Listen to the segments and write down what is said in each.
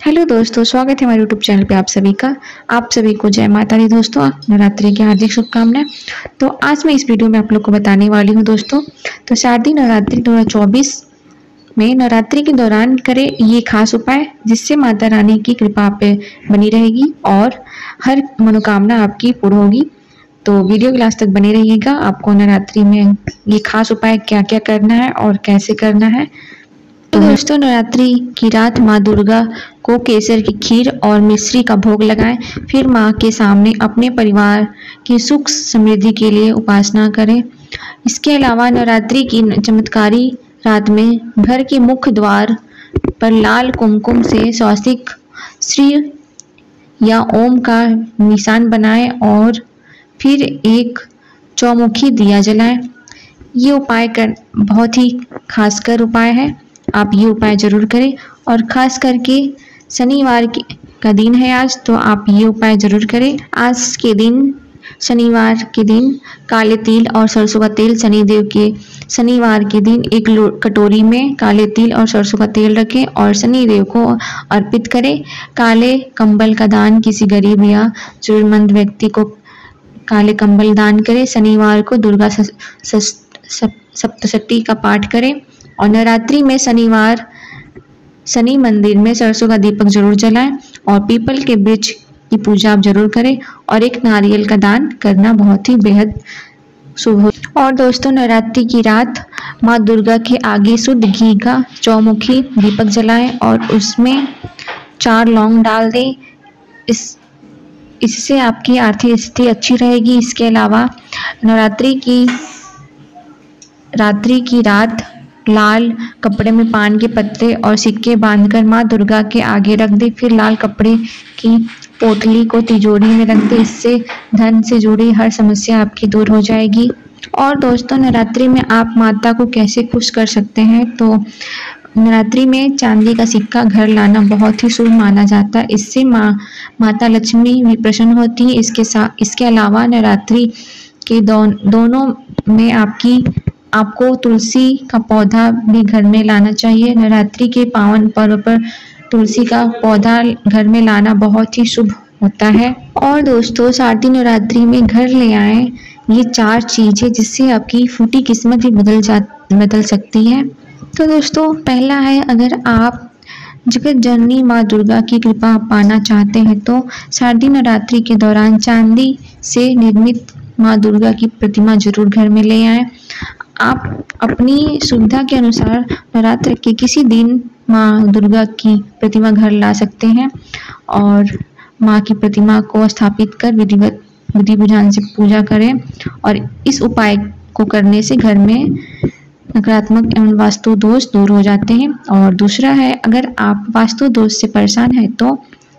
Hello दोस्तों, स्वागत है हमारे यूट्यूब चैनल पे आप सभी का। आप सभी को जय माता दी दोस्तों, नवरात्रि की हार्दिक शुभकामनाएं। तो आज मैं इस वीडियो में आप लोग को बताने वाली हूँ दोस्तों, तो शारदीय नवरात्रि 2024 में नवरात्रि के दौरान करें ये खास उपाय जिससे माता रानी की कृपा आप पे बनी रहेगी और हर मनोकामना आपकी पूर्ण होगी। तो वीडियो के लास्ट तक बने रहिएगा। आपको नवरात्रि में ये खास उपाय क्या क्या करना है और कैसे करना है। तो दोस्तों, नवरात्रि की रात माँ दुर्गा को केसर की खीर और मिश्री का भोग लगाएं। फिर माँ के सामने अपने परिवार की सुख समृद्धि के लिए उपासना करें। इसके अलावा नवरात्रि की चमत्कारी रात में घर के मुख्य द्वार पर लाल कुमकुम से स्वास्तिक, श्री या ओम का निशान बनाएं और फिर एक चौमुखी दिया जलाएं। ये उपाय कर बहुत ही खासकर उपाय है, आप ये उपाय जरूर करें। और खास करके शनिवार का दिन है आज, तो आप ये उपाय जरूर करें। आज के दिन शनिवार के दिन काले तिल और सरसों का तेल शनिदेव के शनिवार के दिन एक कटोरी में काले तिल और सरसों का तेल रखें और शनिदेव को अर्पित करें। काले कंबल का दान किसी गरीब या जरूरतमंद व्यक्ति को काले कंबल दान करें। शनिवार को दुर्गा सप्तशती का पाठ करें और नवरात्रि में शनिवार शनि मंदिर में सरसों का दीपक जरूर जलाएं और पीपल के वृक्ष की पूजा आप जरूर करें और एक नारियल का दान करना बहुत ही बेहद शुभ हो। और दोस्तों, नवरात्रि की रात माँ दुर्गा के आगे शुद्ध घी का चौमुखी दीपक जलाएं और उसमें 4 लौंग डाल दें। इससे आपकी आर्थिक स्थिति अच्छी रहेगी। इसके अलावा नवरात्रि की रात लाल कपड़े में पान के पत्ते और सिक्के बांधकर माँ दुर्गा के आगे रख दे। फिर लाल कपड़े की पोटली को तिजोरी में रख दे। इससे धन से जुड़ी हर समस्या आपकी दूर हो जाएगी। और दोस्तों, नवरात्रि में आप माता को कैसे खुश कर सकते हैं, तो नवरात्रि में चांदी का सिक्का घर लाना बहुत ही शुभ माना जाता है। इससे माता लक्ष्मी भी प्रसन्न होती है। इसके अलावा नवरात्रि के दोनों में आपको तुलसी का पौधा भी घर में लाना चाहिए। नवरात्रि के पावन पर्व पर तुलसी का पौधा घर में लाना बहुत ही शुभ होता है। और दोस्तों, शारदीय नवरात्रि में घर ले आए ये 4 चीजें जिससे आपकी फूटी किस्मत भी बदल सकती है। तो दोस्तों, पहला है, अगर आप जगत जननी माँ दुर्गा की कृपा पाना चाहते हैं तो शारदीय नवरात्रि के दौरान चांदी से निर्मित माँ दुर्गा की प्रतिमा जरूर घर में ले आएं। आप अपनी सुविधा के अनुसार नवरात्र के किसी दिन माँ दुर्गा की प्रतिमा घर ला सकते हैं और माँ की प्रतिमा को स्थापित कर विधि विधान से पूजा करें। और इस उपाय को करने से घर में नकारात्मक एवं वास्तु दोष दूर हो जाते हैं। और दूसरा है, अगर आप वास्तु दोष से परेशान हैं तो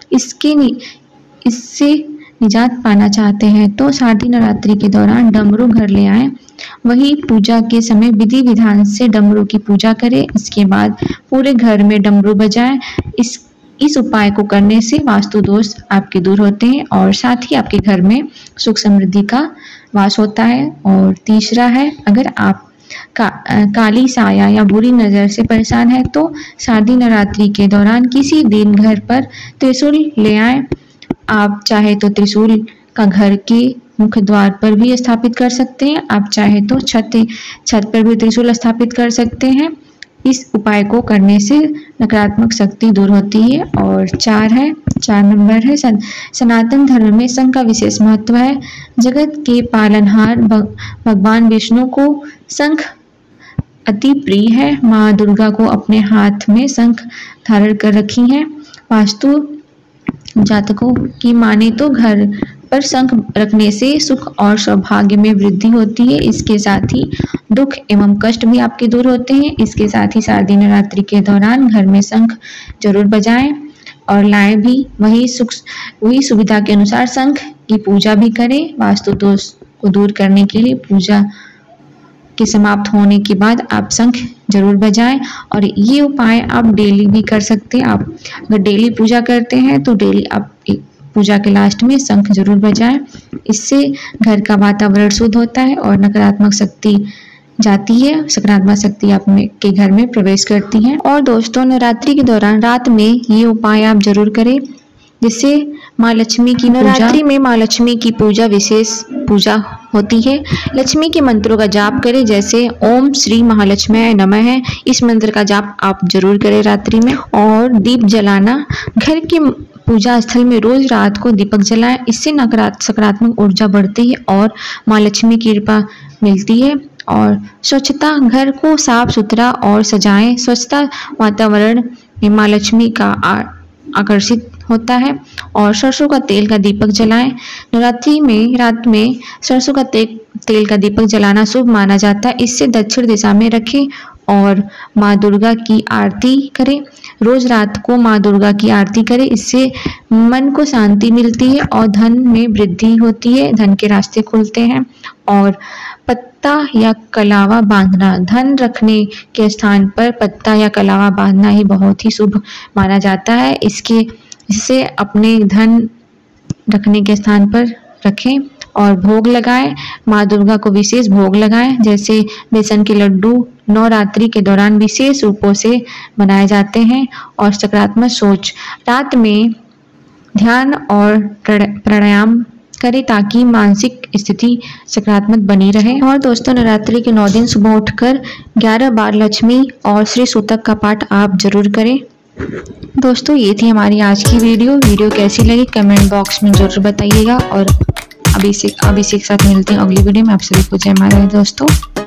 इससे निजात पाना चाहते हैं तो शारदीय नवरात्रि के दौरान डमरू घर ले आएं। वही पूजा के समय विधि विधान से डमरू की पूजा करें। इसके बाद पूरे घर में डमरू बजाएं। इस उपाय को करने से वास्तु दोष आपके दूर होते हैं और साथ ही आपके घर में सुख समृद्धि का वास होता है। और तीसरा है, अगर आप काली साया या बुरी नज़र से परेशान है तो शारदीय नवरात्रि के दौरान किसी दिन घर पर त्रिशूल ले आएं। आप चाहे तो त्रिशूल का घर के मुख्य द्वार पर भी स्थापित कर सकते हैं। आप चाहे तो छत पर भी त्रिशूल स्थापित कर सकते हैं। इस उपाय को करने से नकारात्मक शक्ति दूर होती है। और 4 नंबर है, सनातन धर्म में शंख का विशेष महत्व है। जगत के पालनहार भगवान विष्णु को शंख अति प्रिय है। माँ दुर्गा को अपने हाथ में शंख धारण कर रखी है। वास्तु जातकों की माने तो घर पर शंख रखने से सुख और सौभाग्य में वृद्धि होती है। इसके साथ ही दुख एवं कष्ट भी आपके दूर होते हैं। इसके साथ ही शारदीय नवरात्रि के दौरान घर में शंख जरूर बजाएं और लाएं भी। वही सुविधा के अनुसार शंख की पूजा भी करें। वास्तु दोष को दूर करने के लिए पूजा के समाप्त होने के बाद आप शंख जरूर बजाएं। और ये उपाय आप डेली भी कर सकते हैं। आप अगर डेली पूजा करते हैं तो डेली आप पूजा के लास्ट में शंख जरूर बजाएं। इससे घर का वातावरण शुद्ध होता है और नकारात्मक शक्ति जाती है, सकारात्मक शक्ति आपके के घर में प्रवेश करती हैं। और दोस्तों, नवरात्रि के दौरान रात में ये उपाय आप जरूर करें, जिससे माँ लक्ष्मी की नवरात्रि में माँ लक्ष्मी की पूजा विशेष पूजा होती है। लक्ष्मी के मंत्रों का जाप करें, जैसे ओम श्री महालक्ष्मी नमः है, इस मंत्र का जाप आप जरूर करें रात्रि में। और दीप जलाना, घर के पूजा स्थल में रोज रात को दीपक जलाएं, इससे सकारात्मक ऊर्जा बढ़ती है और माँ लक्ष्मी की कृपा मिलती है। और स्वच्छता, घर को साफ सुथरा और सजाएं, स्वच्छता वातावरण में माँ लक्ष्मी का आकर्षित होता है। और सरसों का तेल का दीपक जलाएं, नवरात्रि में रात में सरसों का तेल का दीपक जलाना शुभ माना जाता है, इससे दक्षिण दिशा में रखें। और माँ दुर्गा की आरती करें, रोज रात को माँ दुर्गा की आरती करें, इससे मन को शांति मिलती है और धन में वृद्धि होती है, धन के रास्ते खुलते हैं। और पत्ता या कलावा बांधना, धन रखने के स्थान पर पत्ता या कलावा बांधना ही बहुत ही शुभ माना जाता है, इससे अपने धन रखने के स्थान पर रखें। और भोग लगाएं, माँ दुर्गा को विशेष भोग लगाएं, जैसे बेसन के लड्डू नवरात्रि के दौरान विशेष रूपों से बनाए जाते हैं। और सकारात्मक सोच, रात में ध्यान और प्राणायाम करें ताकि मानसिक स्थिति सकारात्मक बनी रहे। और दोस्तों, नवरात्रि के 9 दिन सुबह उठकर 11 बार लक्ष्मी और श्री सूतक का पाठ आप जरूर करें। दोस्तों, ये थी हमारी आज की वीडियो कैसी लगी कमेंट बॉक्स में जरूर बताइएगा। और अभी से साथ मिलते हैं अगली वीडियो में। आप सभी को जय माता दी दोस्तों।